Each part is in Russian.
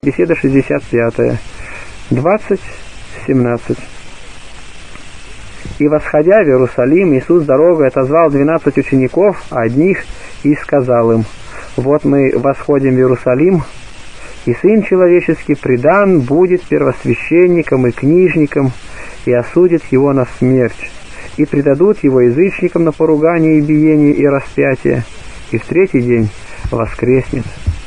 Беседа 65. 20:17. И, восходя в Иерусалим, Иисус дорогой отозвал 12 учеников, одних, и сказал им: «Вот мы восходим в Иерусалим, и Сын Человеческий предан будет первосвященникам и книжникам, и осудит его на смерть, и предадут его язычникам на поругание и биение и распятие, и в третий день воскреснет».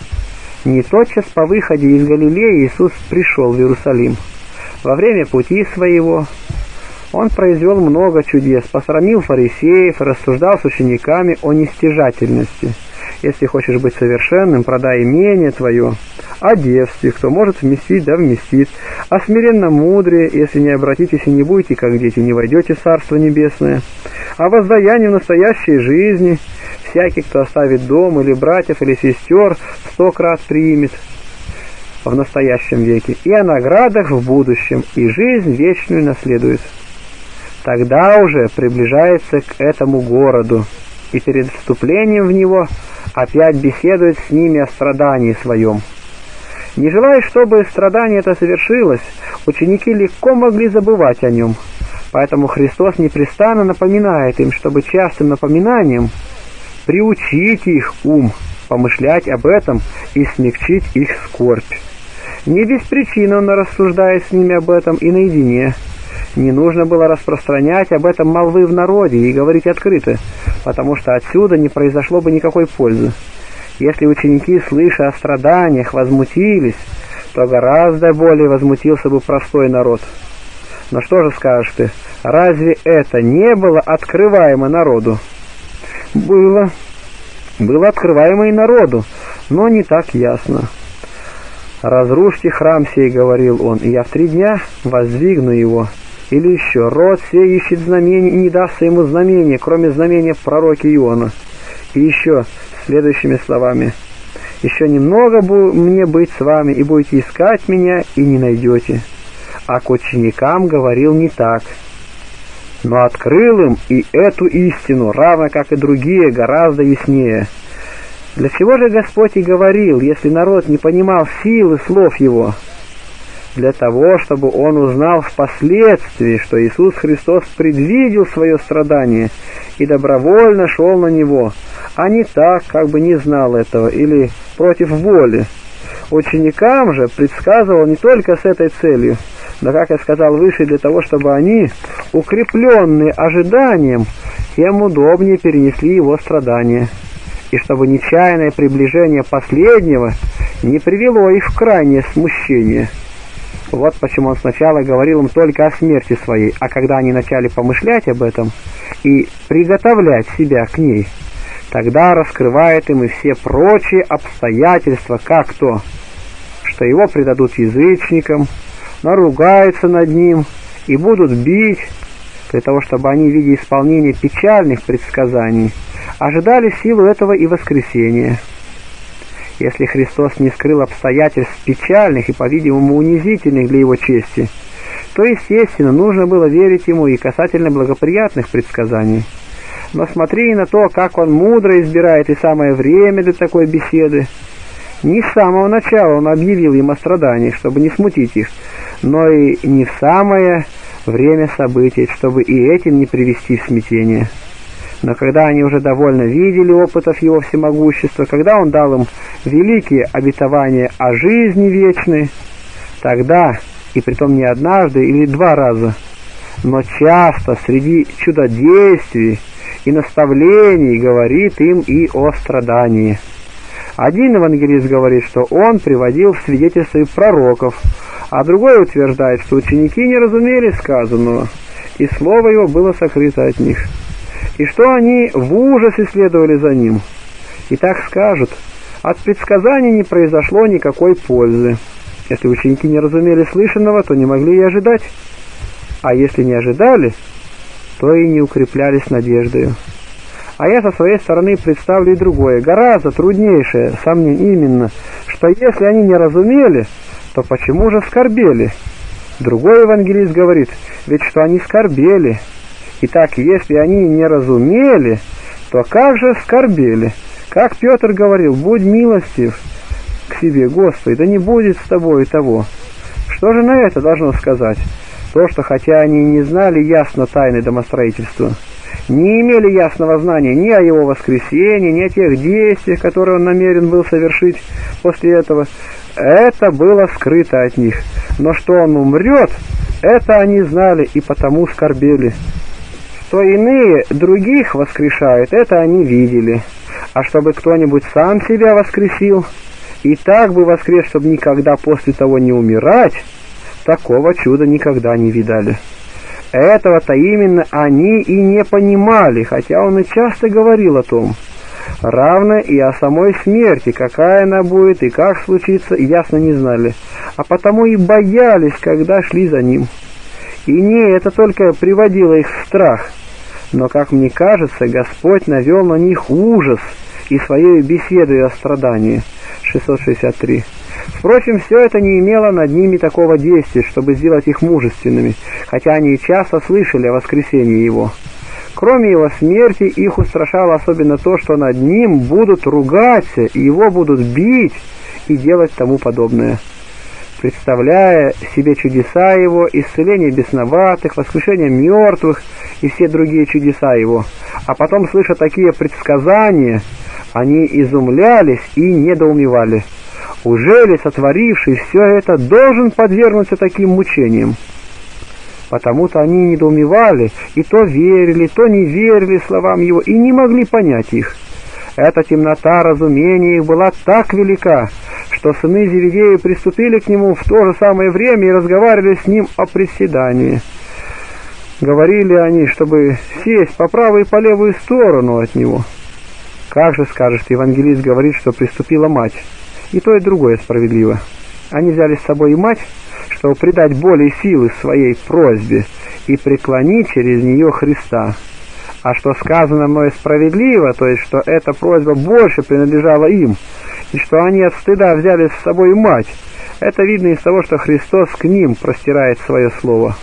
Не тотчас по выходе из Галилеи Иисус пришел в Иерусалим. Во время пути своего Он произвел много чудес, посрамил фарисеев, рассуждал с учениками о нестяжательности. Если хочешь быть совершенным, продай имение твое, о девстве, кто может вместить, да вместит, о смиренном мудрее, если не обратитесь и не будете, как дети, не войдете в Царство Небесное, о воздаянии в настоящей жизни, всякий, кто оставит дом или братьев, или сестер, 100 крат примет в настоящем веке, и о наградах в будущем, и жизнь вечную наследует. Тогда уже приближается к этому городу, и перед вступлением в него опять беседует с ними о страдании своем. Не желая, чтобы страдание это совершилось, ученики легко могли забывать о нем, поэтому Христос непрестанно напоминает им, чтобы частым напоминанием приучить их ум помышлять об этом и смягчить их скорбь. Не без причины Он рассуждает с ними об этом и наедине. Не нужно было распространять об этом молвы в народе и говорить открыто, потому что отсюда не произошло бы никакой пользы. Если ученики, слыша о страданиях, возмутились, то гораздо более возмутился бы простой народ. Но что же скажешь ты, разве это не было открываемо народу? Было открываемо и народу, но не так ясно. «Разрушьте храм сей, — говорил Он, — и я в 3 дня воздвигну его». Или еще: «Род сей ищет знамений, и не дастся ему знамения, кроме знамения пророка Иона». И еще следующими словами: «Еще немного мне быть с вами, и будете искать меня, и не найдете». А к ученикам говорил не так, но открыл им и эту истину, равно как и другие, гораздо яснее. Для чего же Господь и говорил, если народ не понимал силы слов Его? Для того, чтобы он узнал впоследствии, что Иисус Христос предвидел свое страдание и добровольно шел на него, а не так, как бы не знал этого или против воли. Ученикам же предсказывал не только с этой целью, но, как я сказал выше, для того, чтобы они, укрепленные ожиданием, тем удобнее перенесли его страдания, и чтобы нечаянное приближение последнего не привело их в крайнее смущение. Вот почему Он сначала говорил им только о смерти своей, а когда они начали помышлять об этом и приготовлять себя к ней, тогда раскрывает им и все прочие обстоятельства, как то, что Его предадут язычникам, наругаются над Ним и будут бить, для того, чтобы они, видя исполнение печальных предсказаний, ожидали силу этого и воскресения. Если Христос не скрыл обстоятельств печальных и, по-видимому, унизительных для Его чести, то, естественно, нужно было верить Ему и касательно благоприятных предсказаний. Но смотри на то, как Он мудро избирает и самое время для такой беседы. Не с самого начала Он объявил им о страданиях, чтобы не смутить их, но и не в самое время событий, чтобы и этим не привести в смятение. Но когда они уже довольно видели опытов Его всемогущества, когда Он дал им великие обетования о жизни вечной, тогда, и притом не однажды или 2 раза, но часто среди чудодействий и наставлений говорит им и о страдании. Один евангелист говорит, что Он приводил в свидетельство и пророков, а другой утверждает, что ученики не разумели сказанного, и слово Его было сокрыто от них, и что они в ужасе следовали за Ним. И так скажут: от предсказаний не произошло никакой пользы. Если ученики не разумели слышанного, то не могли и ожидать, а если не ожидали, то и не укреплялись надеждою. А я со своей стороны представлю и другое, гораздо труднейшее сомнение, именно, что если они не разумели, то почему же скорбели? Другой евангелист говорит, ведь что они скорбели. Итак, если они не разумели, то как же скорбели? Как Петр говорил: будь милостив, к себе: «Господи, да не будет с тобой того». Что же на это должно сказать? То, что хотя они не знали ясно тайны домостроительства, не имели ясного знания ни о его воскресении, ни о тех действиях, которые он намерен был совершить после этого, это было скрыто от них. Но что он умрет, это они знали и потому скорбели. Что иные других воскрешают, это они видели. А чтобы кто-нибудь сам себя воскресил, и так бы воскрес, чтобы никогда после того не умирать, такого чуда никогда не видали. Этого-то именно они и не понимали, хотя он и часто говорил о том. Равно и о самой смерти, какая она будет и как случится, ясно не знали, а потому и боялись, когда шли за ним. И не это только приводило их в страх, но, как мне кажется, Господь навел на них ужас и своей беседой о страдании. 663. Впрочем, все это не имело над ними такого действия, чтобы сделать их мужественными, хотя они и часто слышали о воскресении его. Кроме его смерти, их устрашало особенно то, что над ним будут ругаться, и его будут бить и делать тому подобное. Представляя себе чудеса его, исцеление бесноватых, воскрешение мертвых и все другие чудеса его, а потом, слыша такие предсказания, они изумлялись и недоумевали. Ужели сотворивший все это должен подвергнуться таким мучениям? Потому-то они недоумевали, и то верили, то не верили словам его, и не могли понять их. Эта темнота разумения их была так велика, что сыны Зеведея приступили к нему в то же самое время и разговаривали с ним о приседании. Говорили они, чтобы сесть по правую и по левую сторону от него. Как же, скажешь, евангелист говорит, что приступила мать. И то, и другое справедливо. Они взяли с собой и мать, чтобы придать более силы своей просьбе и преклонить через нее Христа. А что сказано мною справедливо, то есть, что эта просьба больше принадлежала им, и что они от стыда взяли с собой мать, это видно из того, что Христос к ним простирает свое слово.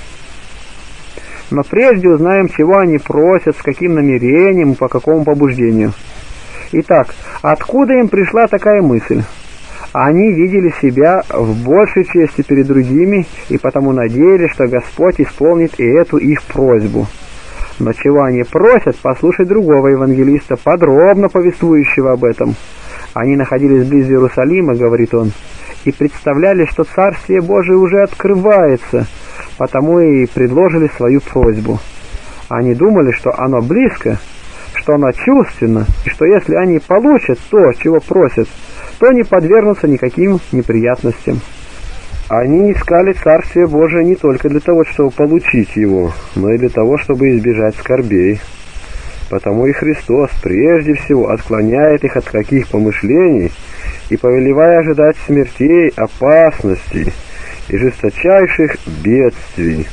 Но прежде узнаем, чего они просят, с каким намерением, по какому побуждению. Итак, откуда им пришла такая мысль? Они видели себя в большей чести перед другими, и потому надеялись, что Господь исполнит и эту их просьбу. Но чего они просят, послушать другого евангелиста, подробно повествующего об этом. Они находились близ Иерусалима, говорит он, и представляли, что Царствие Божие уже открывается, потому и предложили свою просьбу. Они думали, что оно близко, что оно чувственно, и что если они получат то, чего просят, то не подвергнутся никаким неприятностям. Они искали Царствие Божие не только для того, чтобы получить его, но и для того, чтобы избежать скорбей. Потому и Христос прежде всего отклоняет их от каких помышлений и повелевая ожидать смертей, опасностей и жесточайших бедствий.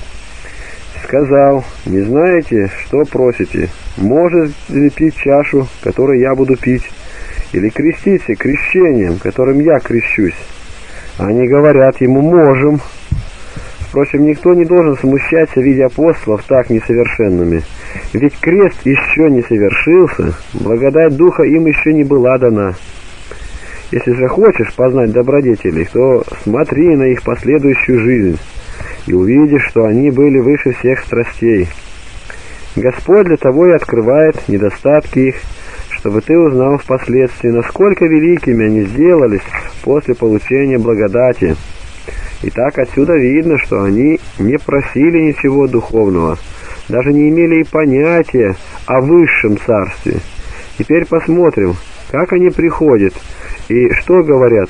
Сказал: «Не знаете, что просите? Может ли пить чашу, которую я буду пить, или креститься крещением, которым я крещусь?» Они говорят ему: «Можем». Впрочем, никто не должен смущаться, видя апостолов так несовершенными. Ведь крест еще не совершился, благодать Духа им еще не была дана. Если же хочешь познать добродетелей, то смотри на их последующую жизнь, и увидишь, что они были выше всех страстей. Господь для того и открывает недостатки их, чтобы ты узнал впоследствии, насколько великими они сделались после получения благодати. Итак, отсюда видно, что они не просили ничего духовного, даже не имели и понятия о высшем царстве. Теперь посмотрим, как они приходят и что говорят.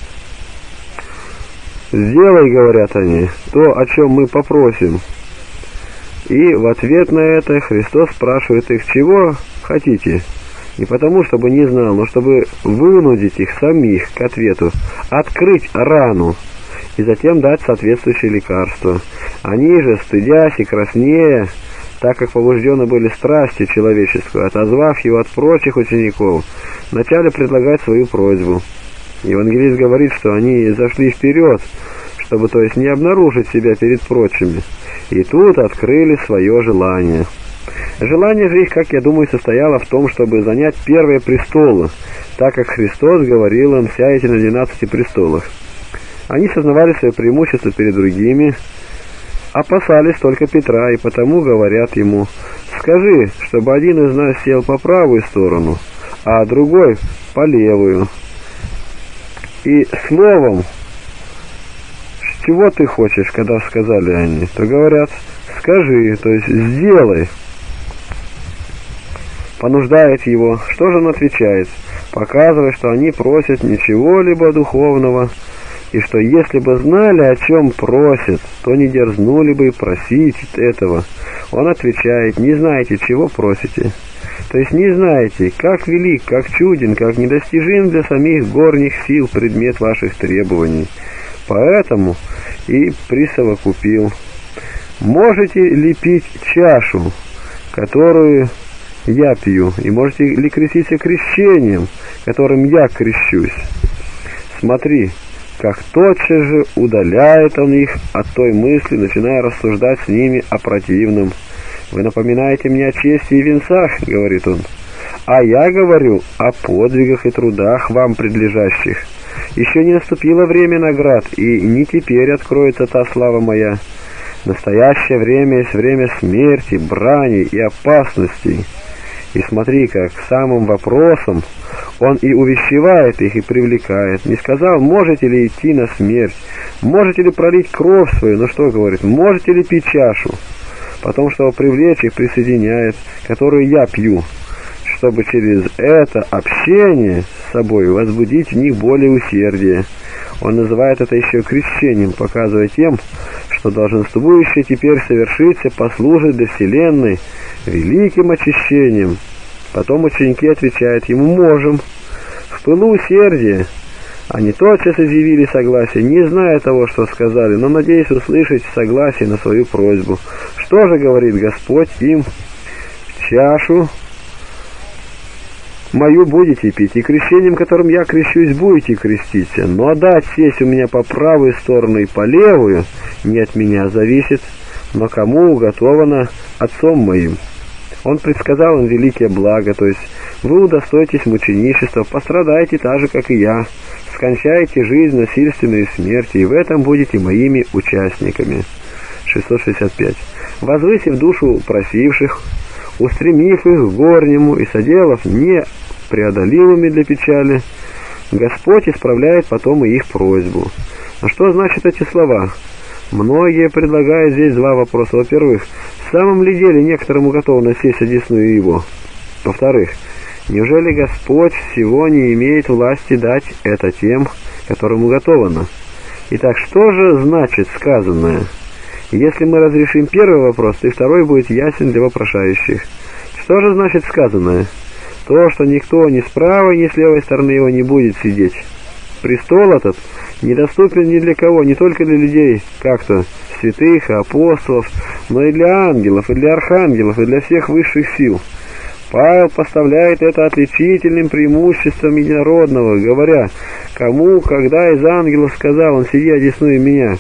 «Сделай, — говорят они, — то, о чем мы попросим». И в ответ на это Христос спрашивает их: «Чего хотите?» Не потому, чтобы не знал, но чтобы вынудить их самих к ответу, открыть рану и затем дать соответствующее лекарство. Они же, стыдясь и краснея, так как побуждены были страстью человеческую, отозвав его от прочих учеников, начали предлагать свою просьбу. Евангелист говорит, что они зашли вперед, чтобы, то есть, не обнаружить себя перед прочими, и тут открыли свое желание. Желание же их, как я думаю, состояло в том, чтобы занять первые престолы, так как Христос говорил им: «Сядете на 12 престолах». Они сознавали свое преимущество перед другими, опасались только Петра, и потому говорят ему: «Скажи, чтобы один из нас сел по правую сторону, а другой по левую». И словом, чего ты хочешь, когда сказали они, то говорят: «Скажи», то есть «сделай». Понуждает его. Что же он отвечает? Показывая, что они просят ничего-либо духовного, и что если бы знали, о чем просят, то не дерзнули бы просить этого. Он отвечает: «Не знаете, чего просите». То есть не знаете, как велик, как чуден, как недостижим для самих горних сил предмет ваших требований. Поэтому и присовокупил: «Можете ли пить чашу, которую я пью, и можете ли креститься крещением, которым я крещусь?» Смотри, как тотчас же удаляет он их от той мысли, начиная рассуждать с ними о противном. «Вы напоминаете мне о чести и венцах, — говорит он, — а я говорю о подвигах и трудах вам предлежащих. Еще не наступило время наград, и не теперь откроется та слава моя. Настоящее время есть время смерти, брани и опасностей». И смотри, как самым вопросом он и увещевает их, и привлекает. Не сказал: «Можете ли идти на смерть? Можете ли пролить кровь свою?» Но что говорит? «Можете ли пить чашу?» Потом, чтобы привлечь их, присоединяет: «Которую я пью», чтобы через это общение с собой возбудить в них более усердие. Он называет это еще крещением, показывая тем, что долженствующее теперь совершиться послужит для вселенной великим очищением. Потом ученики отвечают ему: «Можем». В пылу усердия они тотчас изъявили согласие, не зная того, что сказали, но надеясь услышать согласие на свою просьбу. Что же говорит Господь им? «Чашу мою будете пить, и крещением, которым я крещусь, будете креститься, но дать сесть у меня по правую сторону и по левую не от меня зависит, но кому уготовано Отцом моим». Он предсказал им великие блага, то есть: «Вы удостоитесь мученичества, пострадаете так же, как и я, скончаете жизнь насильственной смерти, и в этом будете моими участниками». 665. «Возвысив душу просивших, устремив их к горнему и соделав непреодолимыми для печали, Господь исправляет потом и их просьбу». А что значит эти слова? Многие предлагают здесь два вопроса. Во-первых, в самом ли деле некоторым уготовано сесть одесную его? Во-вторых, неужели Господь всего не имеет власти дать это тем, которым уготовано? Итак, что же значит сказанное? Если мы разрешим первый вопрос, то и второй будет ясен для вопрошающих. Что же значит сказанное? То, что никто ни с правой, ни с левой стороны его не будет сидеть. Престол этот недоступен ни для кого, не только для людей, как-то святых и апостолов, но и для ангелов, и для архангелов, и для всех высших сил. Павел поставляет это отличительным преимуществом единородного, говоря: «Кому, когда из ангелов сказал он: сиди одесную меня?»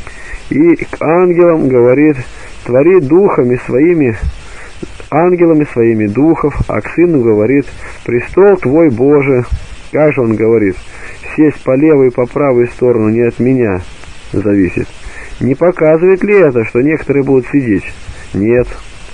И к ангелам говорит: «Твори духами своими, ангелами своими духов», а к сыну говорит: «Престол твой, Боже». Как же он говорит? «Сесть по левую и по правую сторону не от меня зависит». Не показывает ли это, что некоторые будут сидеть? Нет.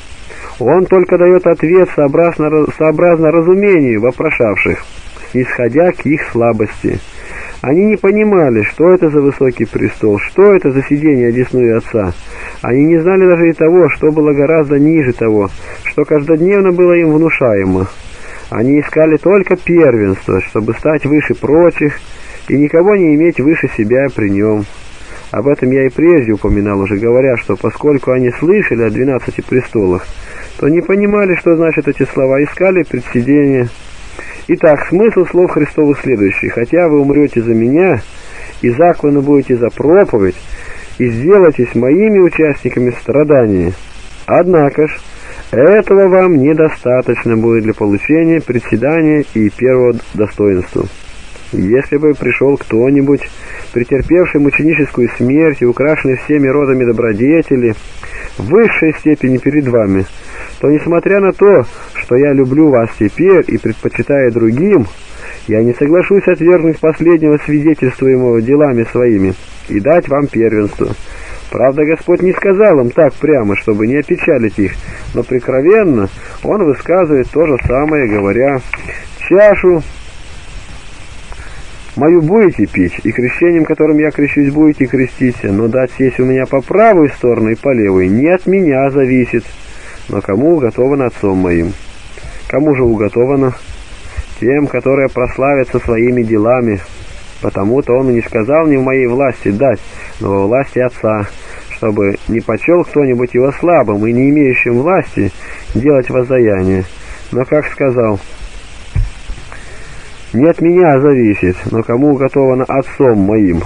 Он только дает ответ сообразно разумению вопрошавших, исходя к их слабости. Они не понимали, что это за высокий престол, что это за сидение одесную Отца. Они не знали даже и того, что было гораздо ниже того, что каждодневно было им внушаемо. Они искали только первенство, чтобы стать выше прочих и никого не иметь выше себя при нем. Об этом я и прежде упоминал, уже говоря, что поскольку они слышали о 12 престолах, то не понимали, что значат эти слова, искали предсидения. Итак, смысл слов Христовых следующий: «Хотя вы умрете за меня, и закланы будете за проповедь, и сделаетесь моими участниками страданий, однако ж этого вам недостаточно будет для получения председания и первого достоинства. Если бы пришел кто-нибудь, претерпевший мученическую смерть и украшенный всеми родами добродетели, в высшей степени перед вами, то, несмотря на то, что я люблю вас теперь и предпочитаю другим, Я не соглашусь отвергнуть последнего свидетельствуемого делами своими и дать вам первенство. Правда, Господь не сказал им так прямо, чтобы не опечалить их, но прикровенно Он высказывает то же самое, говоря: «Чашу мою будете пить, и крещением, которым я крещусь, будете креститься, но дать сесть у меня по правую сторону и по левой не от меня зависит, но кому уготовано Отцом моим». Кому же уготовано? Тем, которые прославятся своими делами. Потому-то Он и не сказал не в моей власти дать, но во власти Отца, чтобы не почел кто-нибудь его слабым и не имеющим власти делать воздаяние. Но, как сказал, не от меня зависит, но кому уготовано Отцом моим,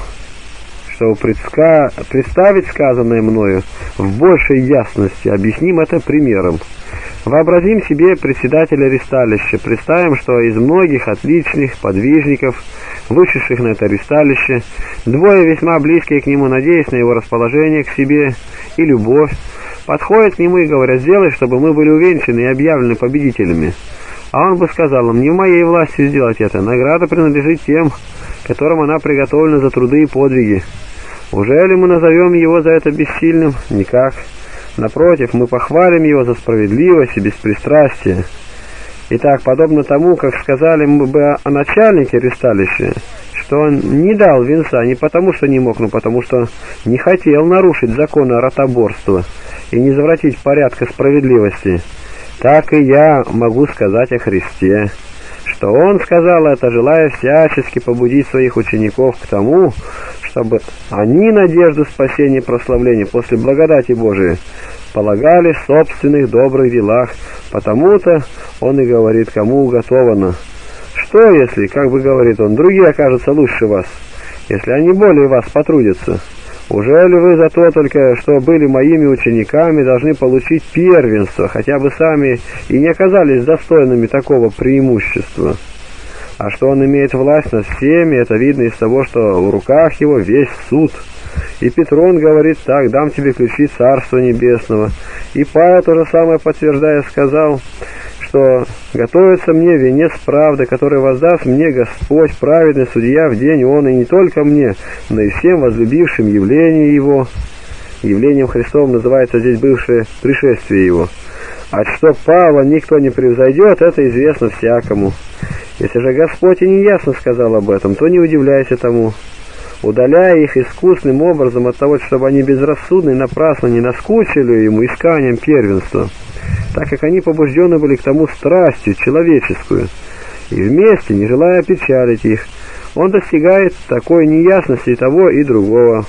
чтобы представить сказанное мною в большей ясности, объясним это примером. Вообразим себе председателя ристалища, представим, что из многих отличных подвижников, вышедших на это ристалище, двое весьма близкие к нему, надеясь на его расположение к себе и любовь, подходят к нему и говорят: «Сделай, чтобы мы были увенчаны и объявлены победителями». А он бы сказал им: «Не в моей власти сделать это, награда принадлежит тем, которым она приготовлена за труды и подвиги. Ужели мы назовем его за это бессильным? Никак. Напротив, мы похвалим его за справедливость и беспристрастие». Итак, подобно тому, как сказали мы бы о начальнике ристалища, что он не дал венца не потому, что не мог, но потому, что не хотел нарушить законы ротоборства и не завратить порядка справедливости, так и я могу сказать о Христе, что Он сказал это, желая всячески побудить своих учеников к тому, чтобы они надежду спасения и прославления после благодати Божией полагали в собственных добрых делах, потому-то Он и говорит, кому уготовано. Что, если, как бы говорит Он, другие окажутся лучше вас, если они более вас потрудятся? Ужели вы за то только, что были моими учениками, должны получить первенство, хотя бы сами и не оказались достойными такого преимущества? А что Он имеет власть над всеми, это видно из того, что в руках Его весь суд. И Петрон говорит так: «Дам тебе ключи Царства Небесного». И Павел то же самое подтверждая сказал, что готовится мне венец правды, который воздаст мне Господь, праведный судья, в день Он, и не только мне, но и всем возлюбившим явление Его. Явлением Христовым называется здесь бывшее пришествие Его. А что Павла никто не превзойдет, это известно всякому. Если же Господь и неясно сказал об этом, то не удивляйся тому. Удаляя их искусным образом от того, чтобы они безрассудно и напрасно не наскучили ему исканием первенства, так как они побуждены были к тому страстью человеческую, и вместе, не желая опечалить их, он достигает такой неясности и того, и другого.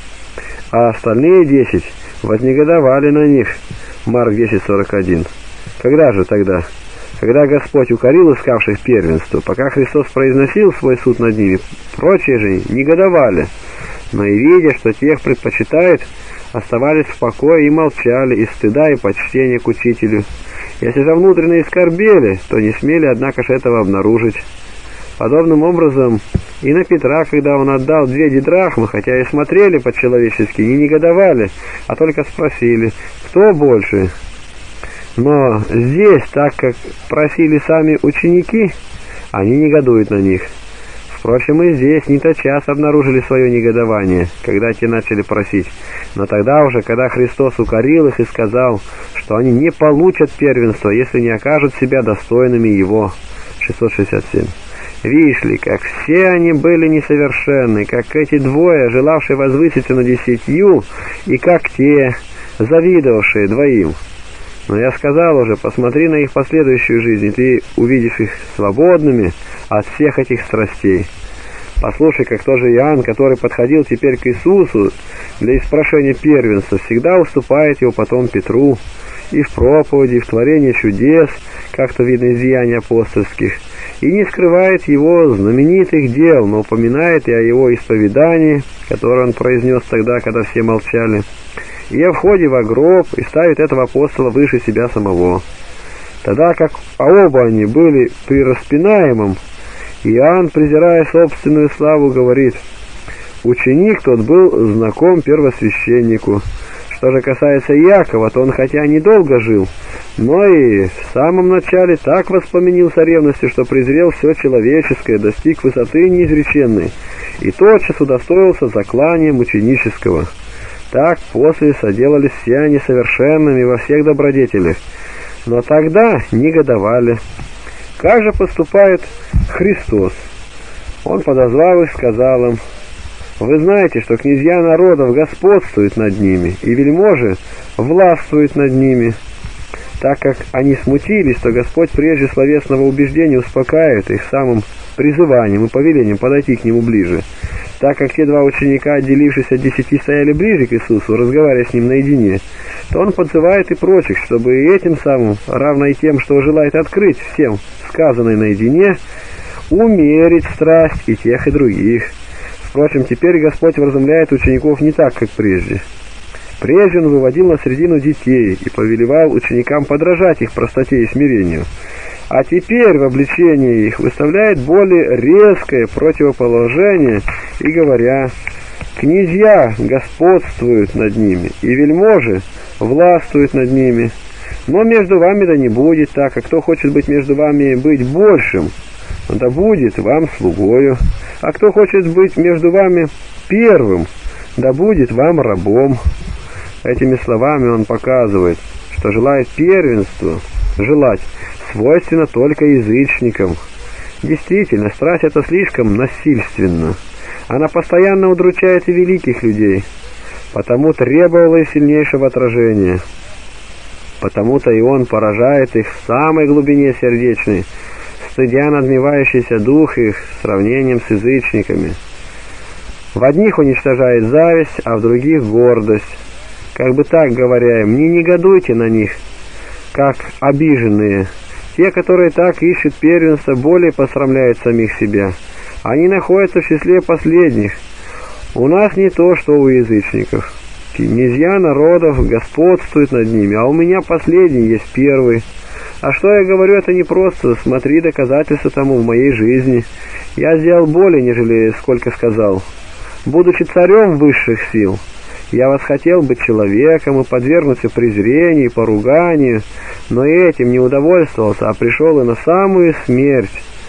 А остальные 10 вознегодовали на них. Марк 10:41. Когда же тогда? Когда Господь укорил искавших первенства, пока Христос произносил свой суд над ними, прочие же негодовали, но и видя, что тех предпочитают, оставались в покое и молчали из стыда и почтения к учителю. Если же внутренне скорбели, то не смели, однако же, этого обнаружить. Подобным образом и на Петра, когда он отдал 2 дидрахмы, хотя и смотрели по-человечески, не негодовали, а только спросили, кто больше. Но здесь, так как просили сами ученики, они негодуют на них. Впрочем, и здесь не тотчас обнаружили свое негодование, когда те начали просить. Но тогда уже, когда Христос укорил их и сказал, что они не получат первенства, если не окажут себя достойными Его. 667. Видишь ли, как все они были несовершенны, как эти двое, желавшие возвыситься над 10, и как те, завидовавшие 2. Но я сказал уже, посмотри на их последующую жизнь, и ты увидишь их свободными от всех этих страстей. Послушай, как тоже Иоанн, который подходил теперь к Иисусу для испрошения первенства, всегда уступает его потом Петру, и в проповеди, и в творении чудес, как-то видно из деяний апостольских, и не скрывает его знаменитых дел, но упоминает и о его исповедании, которое он произнес тогда, когда все молчали, и о входе во гроб, и ставит этого апостола выше себя самого. Тогда как оба они были при распинаемом, Иоанн, презирая собственную славу, говорит: «Ученик тот был знаком первосвященнику, Что же касается Иакова, то он хотя недолго жил, но и в самом начале так воспламенился ревностью, что презрел все человеческое, достиг высоты неизреченной, и тотчас удостоился заклания мученического. Так после соделались все они совершенными во всех добродетелях, но тогда негодовали. Как же поступает Христос? Он подозвал их, сказал им: «Вы знаете, что князья народов господствуют над ними, и вельможи властвуют над ними». Так как они смутились, то Господь прежде словесного убеждения успокаивает их самым призыванием и повелением подойти к Нему ближе. Так как те два ученика, отделившись от 10, стояли ближе к Иисусу, разговаривая с Ним наедине, то Он подзывает и прочих, чтобы и этим самым, равно и тем, что желает открыть всем сказанное наедине, умерить страсть и тех, и других. Впрочем, теперь Господь вразумляет учеников не так, как прежде. Прежде Он выводил на середину детей и повелевал ученикам подражать их простоте и смирению. А теперь в обличении их выставляет более резкое противоположение и говоря: «Князья господствуют над ними, и вельможи властвуют над ними. Но между вами да не будет так, а кто хочет быть между вами быть большим, да будет вам слугою, а кто хочет быть между вами первым, да будет вам рабом». Этими словами он показывает, что желает первенства, желать свойственно только язычникам. Действительно, страсть эта слишком насильственна. Она постоянно удручает и великих людей, потому требовала и сильнейшего отражения. Потому-то и он поражает их в самой глубине сердечной, стыдя надмевающийся дух их сравнением с язычниками. В одних уничтожает зависть, а в других гордость. Как бы так говоря им: не негодуйте на них, как обиженные. Те, которые так ищут первенства, более посрамляют самих себя. Они находятся в числе последних. У нас не то, что у язычников. Князья народов господствуют над ними, а у меня последний есть первый. А что я говорю, это не просто. Смотри доказательства тому в моей жизни. Я сделал более, нежели сколько сказал. Будучи царем высших сил, я восхотел быть человеком и подвергнуться презрению и поруганию, но и этим не удовольствовался, а пришел и на самую смерть.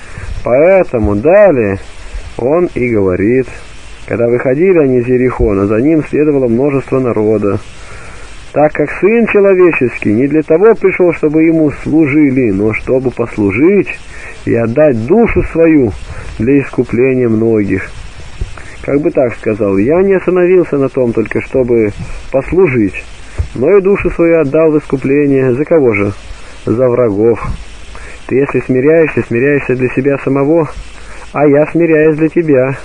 Поэтому далее он и говорит: когда выходили они из Иерихона, за ним следовало множество народа, так как Сын Человеческий не для того пришел, чтобы ему служили, но чтобы послужить и отдать душу свою для искупления многих. Как бы так сказал, я не остановился на том только, чтобы послужить, но и душу свою отдал в искупление. За кого же? За врагов. Ты, если смиряешься, смиряешься для себя самого, а я смиряюсь для тебя.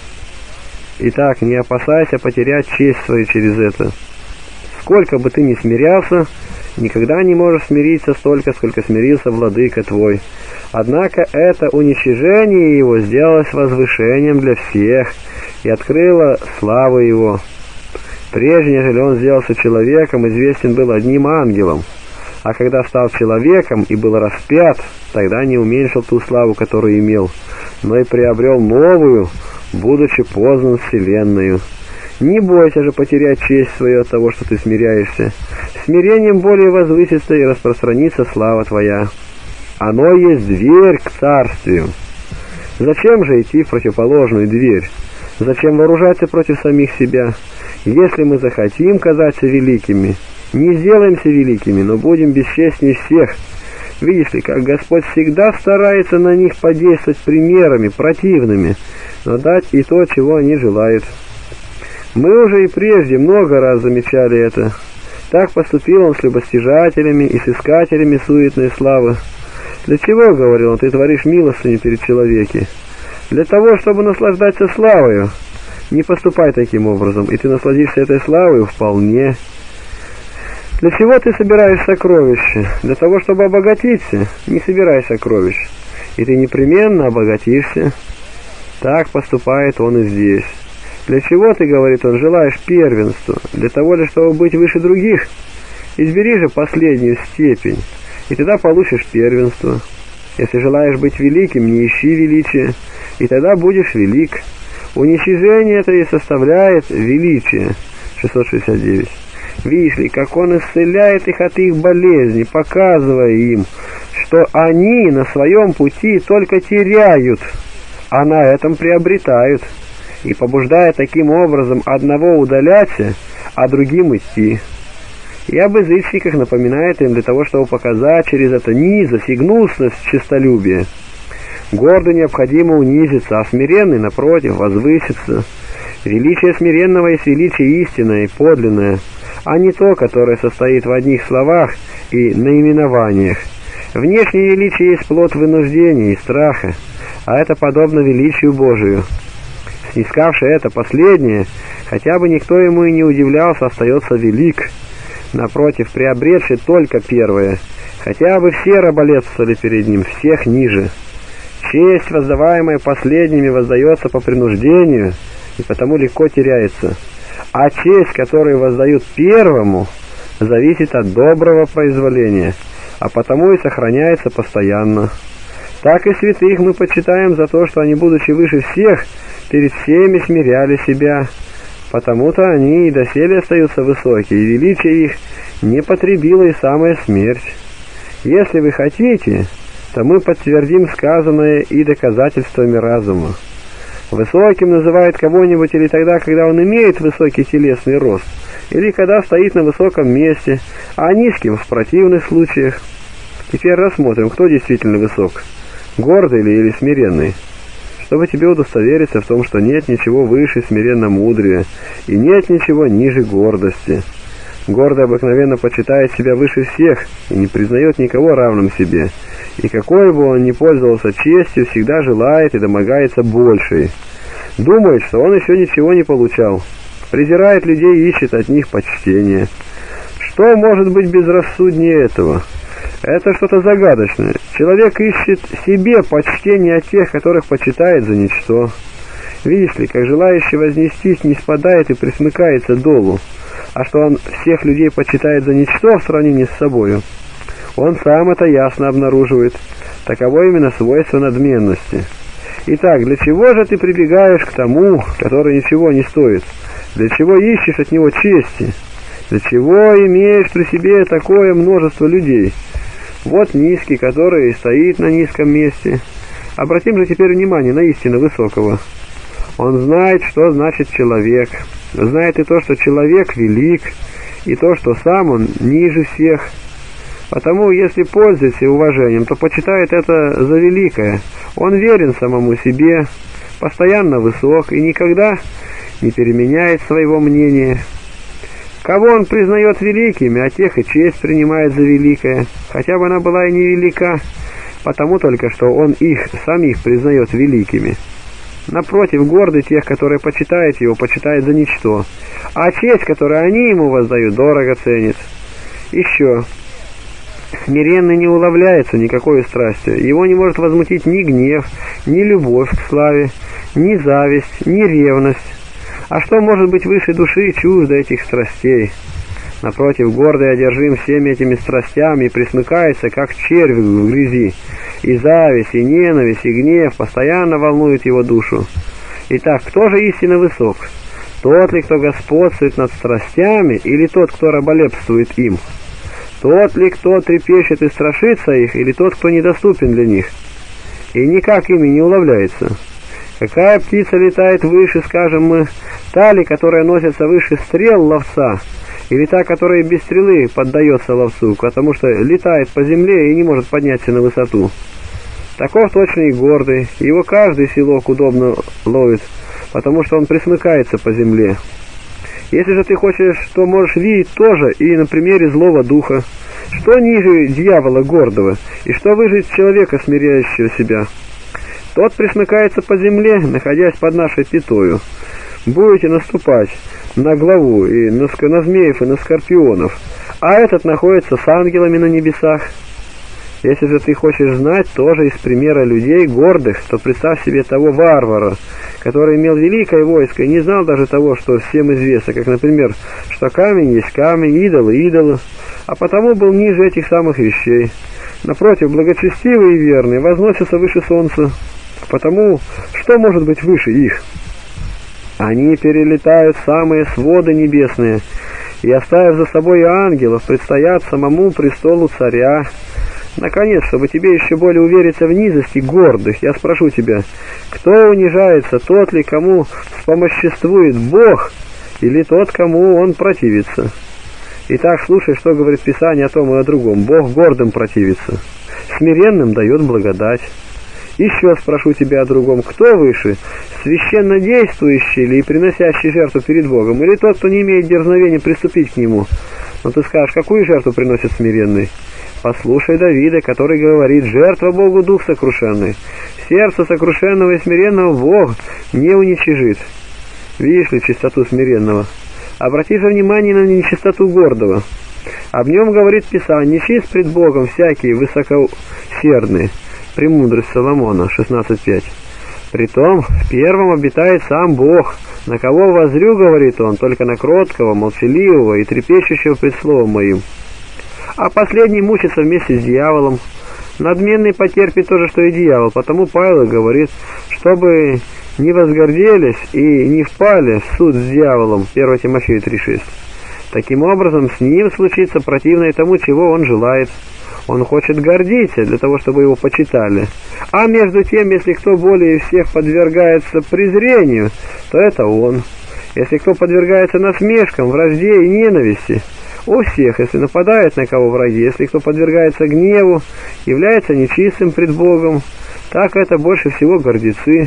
Итак, не опасайся потерять честь свою через это. Сколько бы ты ни смирялся, никогда не можешь смириться столько, сколько смирился владыка твой. Однако это уничижение его сделалось возвышением для всех и открыло славу его. Прежде, нежели он сделался человеком, известен был одним ангелом, а когда стал человеком и был распят, тогда не уменьшил ту славу, которую имел, но и приобрел новую, будучи познан вселенную. Не бойся же потерять честь свою от того, что ты смиряешься. Смирением более возвысится и распространится слава твоя. Оно есть дверь к царствию. Зачем же идти в противоположную дверь? Зачем вооружаться против самих себя? Если мы захотим казаться великими, не сделаемся великими, но будем бесчестнее всех. Видишь ли, как Господь всегда старается на них подействовать примерами противными, но дать и то, чего они желают. Мы уже и прежде много раз замечали это. Так поступил он с любостяжателями и с искателями суетной славы. Для чего, говорил он, ты творишь милостыню перед человеки? Для того, чтобы наслаждаться славою. Не поступай таким образом, и ты насладишься этой славой вполне. Для чего ты собираешь сокровища? Для того, чтобы обогатиться. Не собирай сокровищ, и ты непременно обогатишься. Так поступает он и здесь. Для чего ты, говорит он, желаешь первенства? Для того ли, чтобы быть выше других? Избери же последнюю степень, и тогда получишь первенство. Если желаешь быть великим, не ищи величия, и тогда будешь велик. Уничижение это и составляет величие. 669. Видишь ли, как он исцеляет их от их болезней, показывая им, что они на своем пути только теряют, а на этом приобретают, и побуждая таким образом одного удаляться, а другим идти. И об язычниках напоминает им для того, чтобы показать через это низость и гнусность честолюбия. Гордо необходимо унизиться, а смиренный, напротив, возвысится. Величие смиренного есть величие истинное и подлинное, а не то, которое состоит в одних словах и наименованиях. Внешнее величие есть плод вынуждения и страха, а это подобно величию Божию. Снискавший это последнее, хотя бы никто ему и не удивлялся, остается велик. Напротив, приобретший только первое, хотя бы все раболепствовали перед ним, всех ниже. Честь, воздаваемая последними, воздается по принуждению, и потому легко теряется. А честь, которую воздают первому, зависит от доброго произволения, а потому и сохраняется постоянно. Так и святых мы почитаем за то, что они, будучи выше всех, перед всеми смиряли себя, потому-то они и доселе остаются высокие, и величие их не потребило и самая смерть. Если вы хотите, то мы подтвердим сказанное и доказательствами разума. Высоким называют кого-нибудь или тогда, когда он имеет высокий телесный рост, или когда стоит на высоком месте, а низким в противных случаях. Теперь рассмотрим, кто действительно высок, гордый ли или смиренный, чтобы тебе удостовериться в том, что нет ничего выше смиренно-мудрия, и нет ничего ниже гордости. Гордый обыкновенно почитает себя выше всех и не признает никого равным себе, и какой бы он ни пользовался честью, всегда желает и домогается большей. Думает, что он еще ничего не получал, презирает людей и ищет от них почтения. Что может быть безрассуднее этого? Это что-то загадочное. Человек ищет себе почтение от тех, которых почитает за ничто. Видишь ли, как желающий вознестись не спадает и присмыкается долу, а что он всех людей почитает за ничто в сравнении с собою, он сам это ясно обнаруживает. Таково именно свойство надменности. Итак, для чего же ты прибегаешь к тому, который ничего не стоит? Для чего ищешь от него чести? Для чего имеешь при себе такое множество людей? Вот низкий, который стоит на низком месте. Обратим же теперь внимание на истину высокого. Он знает, что значит человек. Знает и то, что человек велик, и то, что сам он ниже всех. Потому, если пользуется уважением, то почитает это за великое. Он верен самому себе, постоянно высок и никогда не переменяет своего мнения. Кого он признает великими, а тех и честь принимает за великое, хотя бы она была и невелика, потому только, что он их самих признает великими. Напротив, гордый тех, которые почитают его, почитает за ничто, а честь, которую они ему воздают, дорого ценит. Еще. Смиренный не уловляется никакой страстью, его не может возмутить ни гнев, ни любовь к славе, ни зависть, ни ревность. А что может быть выше души чуждо этих страстей? Напротив, гордый одержим всеми этими страстями и присмыкается, как червь в грязи. И зависть, и ненависть, и гнев постоянно волнуют его душу. Итак, кто же истинно высок? Тот ли, кто господствует над страстями, или тот, кто раболепствует им? Тот ли, кто трепещет и страшится их, или тот, кто недоступен для них, и никак ими не уловляется? Какая птица летает выше, скажем мы, та ли, которая носится выше стрел ловца, или та, которая без стрелы поддается ловцу, потому что летает по земле и не может подняться на высоту? Таков точно и гордый, его каждый селок удобно ловит, потому что он присмыкается по земле. Если же ты хочешь, то можешь видеть тоже и на примере злого духа. Что ниже дьявола гордого, и что выше человека, смиряющего себя? Тот присмыкается по земле, находясь под нашей пятою. Будете наступать на главу, и на змеев, и на скорпионов, а этот находится с ангелами на небесах. Если же ты хочешь знать тоже из примера людей гордых, то представь себе того варвара, который имел великое войско и не знал даже того, что всем известно, как, например, что камень есть камень, идолы идолы, а потому был ниже этих самых вещей. Напротив, благочестивые и верные возносятся выше солнца, потому что может быть выше их? Они перелетают самые своды небесные, и, оставив за собой ангелов, предстоят самому престолу царя. Наконец, чтобы тебе еще более увериться в низости гордых, я спрошу тебя, кто унижается, тот ли, кому вспомоществует Бог, или тот, кому он противится? Итак, слушай, что говорит Писание о том и о другом. Бог гордым противится, смиренным дает благодать. Еще спрошу тебя о другом. Кто выше, священно действующий ли и приносящий жертву перед Богом, или тот, кто не имеет дерзновения приступить к Нему? Но ты скажешь, какую жертву приносит смиренный? Послушай Давида, который говорит: «Жертва Богу дух сокрушенный, сердце сокрушенного и смиренного Бог не уничижит». Видишь ли чистоту смиренного? Обрати же внимание на нечистоту гордого. Об нем говорит Писание: «Нечист пред Богом всякие высокосердные». Премудрость Соломона 16:5. Притом в первом обитает сам Бог. На кого воззрю, говорит он, только на кроткого, молчаливого и трепещущего пред словом моим. А последний мучится вместе с дьяволом. Надменный потерпит то же, что и дьявол. Потому Павел говорит, чтобы не возгорделись и не впали в суд с дьяволом. 1 Тимофею 3:6. Таким образом, с ним случится противное тому, чего он желает. Он хочет гордиться для того, чтобы его почитали. А между тем, если кто более всех подвергается презрению, то это он. Если кто подвергается насмешкам, вражде и ненависти, у всех, если нападает на кого враги, если кто подвергается гневу, является нечистым пред Богом, так это больше всего гордецы.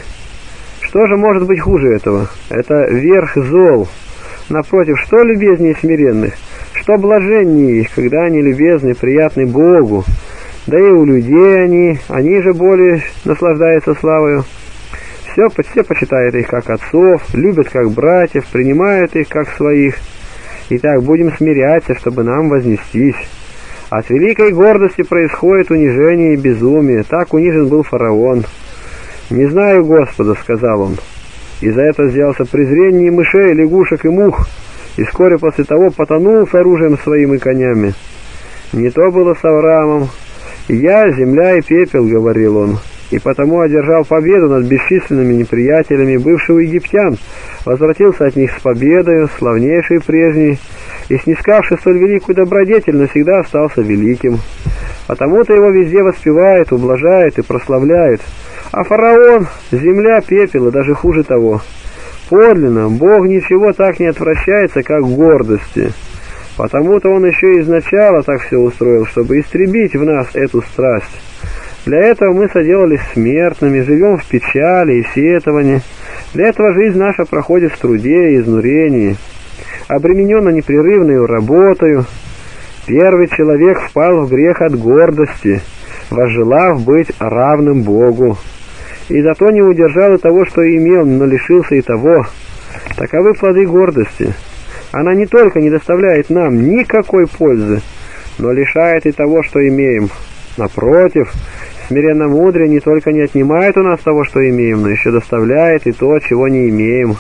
Что же может быть хуже этого? Это верх зол. Напротив, что любезнее смиренных? Что блаженнее их, когда они любезны, приятны Богу? Да и у людей они же более наслаждаются славою. Все почитают их как отцов, любят как братьев, принимают их как своих. Итак, будем смиряться, чтобы нам вознестись. От великой гордости происходит унижение и безумие. Так унижен был фараон. «Не знаю Господа», — сказал он, и за это взялся презрение мышей, лягушек и мух, и вскоре после того потонул с оружием своим и конями. Не то было с Авраамом. «Я, земля и пепел», — говорил он, и потому одержал победу над бесчисленными неприятелями, бывших египтян, возвратился от них с победою, славнейшей прежней, и, снискавший столь великую добродетель, навсегда остался великим. Потому-то его везде воспевают, ублажают и прославляют. А фараон, земля, пепел, и даже хуже того. Подлинно, Бог ничего так не отвращается, как гордости. Потому-то он еще изначально так все устроил, чтобы истребить в нас эту страсть. Для этого мы соделались смертными, живем в печали и сетовании. Для этого жизнь наша проходит в труде и изнурении, обременена непрерывной работою. Первый человек впал в грех от гордости, возжелав быть равным Богу. И зато не удержал и того, что имел, но лишился и того. Таковы плоды гордости. Она не только не доставляет нам никакой пользы, но лишает и того, что имеем. Напротив, смиренно-мудрее не только не отнимает у нас того, что имеем, но еще доставляет и то, чего не имеем.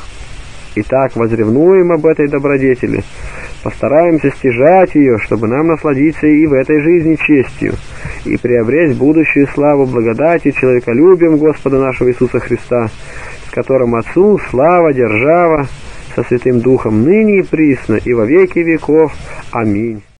Итак, возревнуем об этой добродетели, постараемся стяжать ее, чтобы нам насладиться и в этой жизни честью, и приобрести будущую славу благодати человеколюбием Господа нашего Иисуса Христа, с которым Отцу слава, держава, со Святым Духом ныне и присно, и во веки веков. Аминь.